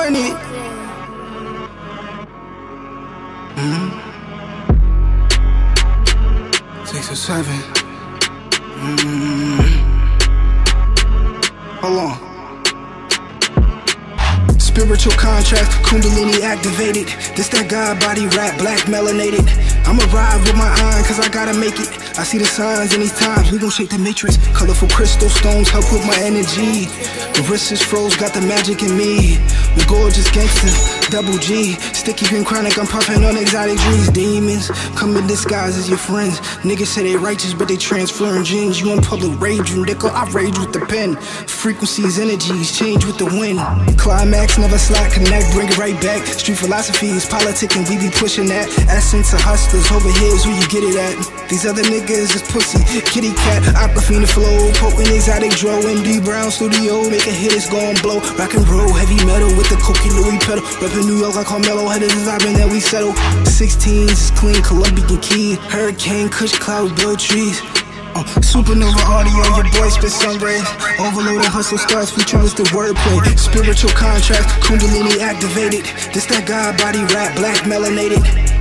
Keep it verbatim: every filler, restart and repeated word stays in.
horny. Mm-hmm. Six or seven. Mm-hmm. Hold on. Spiritual contrast, Kundalini activated. This that God body rap, black melanated. I'ma ride with my iron, cause I gotta make it. I see the signs in these times, we gon' shake the matrix. Colorful crystal stones help with my energy. The wrist is froze, got the magic in me. The gorgeous gangster, double G. Sticky green chronic, I'm puffing on exotic dreams. Demons come in disguise as your friends. Niggas say they righteous, but they transferring genes. You in public rage, you nickel, I rage with the pen. Frequencies, energies, change with the wind. Climax, never slack, connect, bring it right back. Street philosophies, politicking, we be pushing that. Essence of hustlers, over here's where you get it at. These other niggas is pussy, kitty cat, Aquafina flow, potent exotic dro, M D Brown studio, make a hit, it's gon' blow. Rock and roll, heavy metal with the Cokie Louis pedal. Reppin' New York like Carmelo, headed is vibing that we settle. sixteens is clean, Colombian key, hurricane, kush cloud, build trees. Uh, supernova audio, your boy spit sun rays. Overloaded hustle starts, features the wordplay. Spiritual contrast, Kundalini activated. This that God body rap, black melanated.